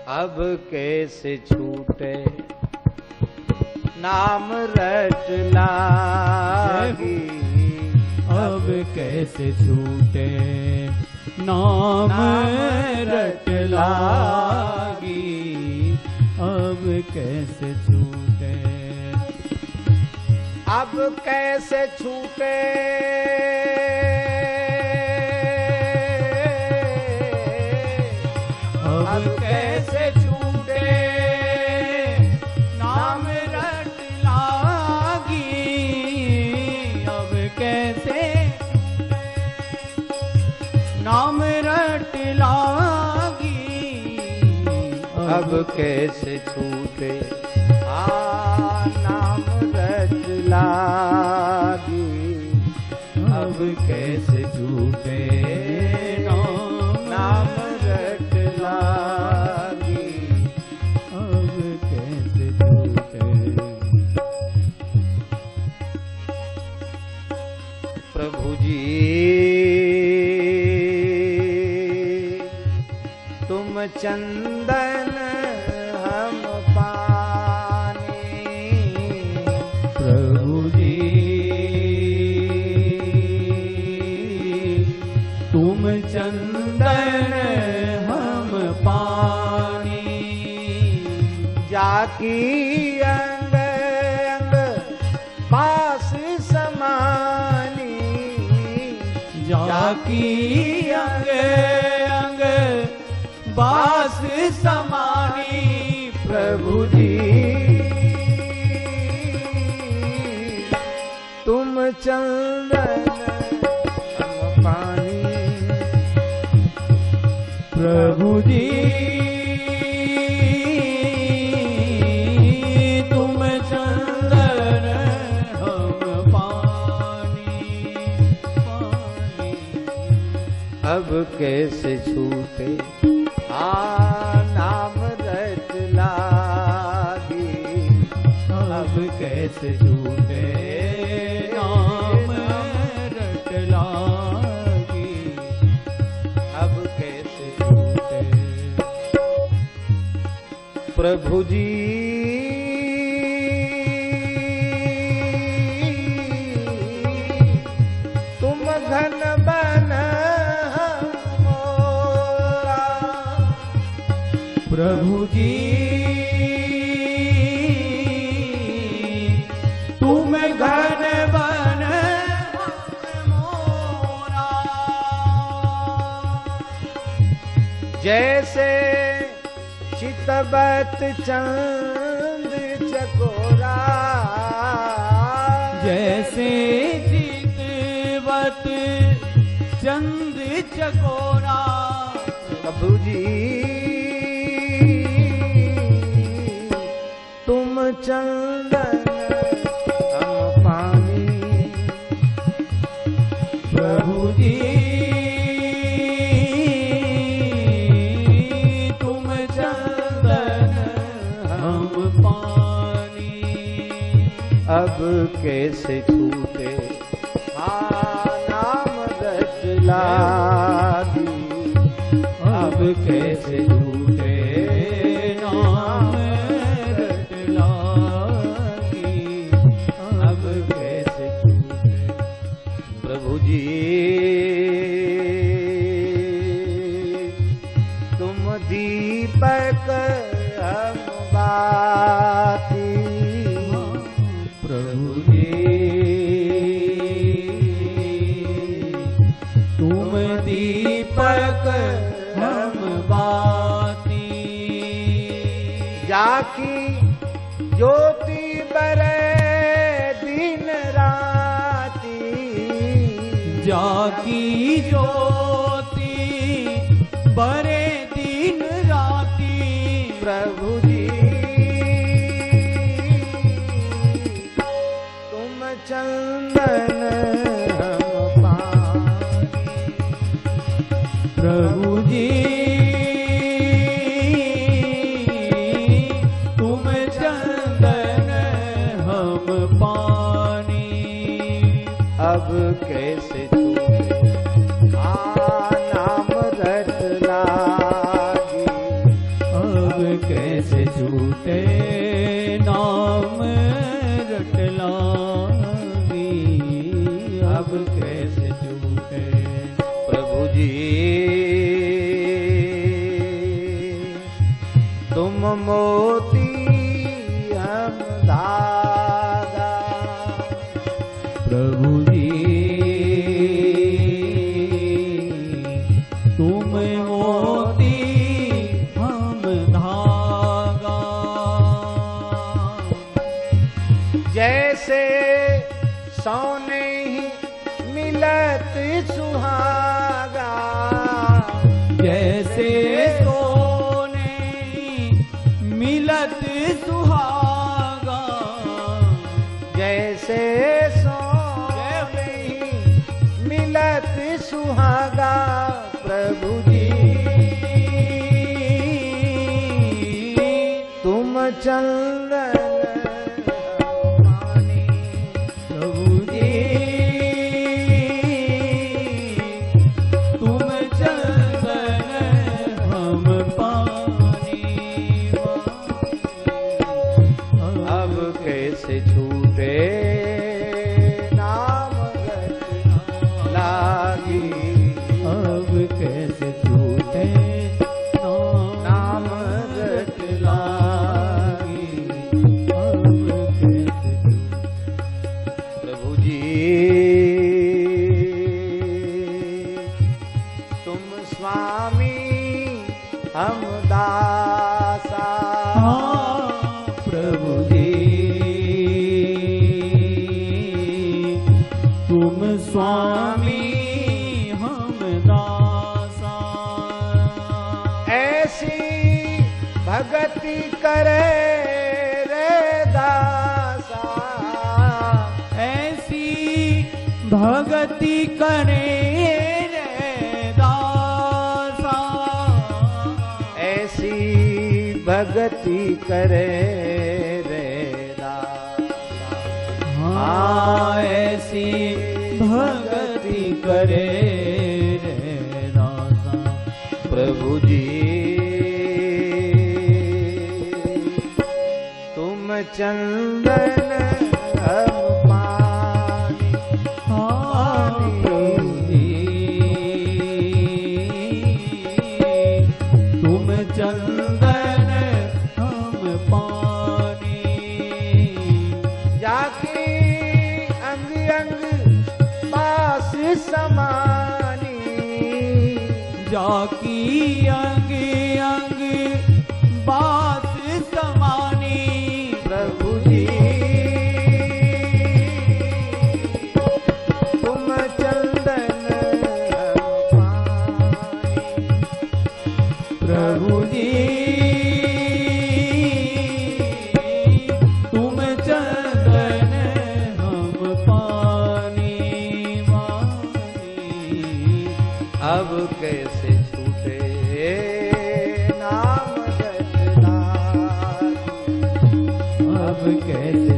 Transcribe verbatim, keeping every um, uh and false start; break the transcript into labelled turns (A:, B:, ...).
A: अब कैसे छूटे नाम रट लागी,
B: अब कैसे छूटे नाम रट लागी, अब कैसे छूटे,
A: अब कैसे छूटे
B: अब कैसे छूटे नाम रट लागी, अब कैसे नाम रट लागी,
A: अब कैसे छूटे आ नाम रट लागी,
B: अब कैसे छूटे
A: नाम रट लागी,
B: अब कैसे छूटे।
A: प्रभु जी तुम चंदन हम पानी,
B: प्रभु जी तुम चंदन हम पानी,
A: जाकी अंग अंग पास समानी,
B: जाकी अंग अंग बास समानी,
A: प्रभु जी तुम चंदन हम पानी,
B: प्रभु जी तुम चंदन हम पानी, पानी,
A: अब कैसे छूटे आ नाम रट लागी,
B: अब कैसे छूटे नाम रट लागी,
A: अब कैसे छूटे। प्रभु जी तुम घन बन मोरा,
B: प्रभु जी तुम घन बन मोरा,
A: जैसे चितबत चंद चकोरा,
B: जैसे चितवत चंद चकोरा,
A: प्रभु जी तुम चंदन हम पानी,
B: प्रभु जी तुम चंदन हम पानी,
A: अब कैसे छूटे आ नाम रट लागी,
B: अब कैसे छूटे नाम रट लागी, अब कैसे छूटे।
A: प्रभु जी तुम दीपक हम बाती,
B: प्रभु जी तुम दीपक हम बाती,
A: जाकी ज्योति बरे दिन राती,
B: जाकी ज्योति बरे दिन राती,
A: प्रभु जी तुम चंदन हम पानी,
B: प्रभु जी तुम चंदन हम पानी,
A: अब कैसे छूटे आ नाम रट लागी,
B: अब कैसे छूटे नाम रटलागी, अब कैसे छूटे।
A: प्रभु जी तुम मोती हम धागा,
B: प्रभु जी तुम मोती हम धागा।
A: जैसे सोने ही मिलत सुहागा,
B: जैसे सोने मिलत सुहागा,
A: जैसे सोने ही मिलत सुहागा। प्रभु जी तुम चंदन पानी,
B: प्रभु जी तुम चंदन हम पानी।
A: अब कैसे छूटे नाम लागी,
B: अब कैसे छूटे
A: नाम
B: रट लागी, अब कैसे छूटे।
A: प्रभु जी तुम स्वामी हम दासा,
B: हाँ प्रभु जी तुम स्वामी हम दासा।
A: ऐसी भगति करे रे दासा,
B: ऐसी भगति करे रे दासा,
A: ऐसी भगति करे रे दासा।
B: हाँ ऐसी भगति करे रे दासा।
A: प्रभु जी तुम चंदन हम पानी,
B: हाँ प्रभु जी तुम चंदन हम पानी।
A: जाके अंग अंग पास समानी,
B: जाकी अंग अंग बात समानी।
A: प्रभु जी तुम चंदन पानी,
B: प्रभु जी तुम चंदन हम पानी वानी।
A: अब कैसे छूटे नाम जपना,
B: अब कैसे